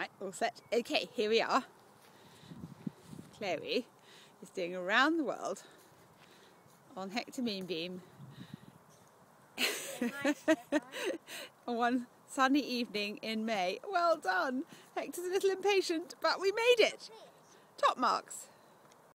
Right, all set. Okay, here we are. Chloe is doing around the world on Hectormoonbeam on one sunny evening in May. Well done. Hector's a little impatient, but we made it. Top marks.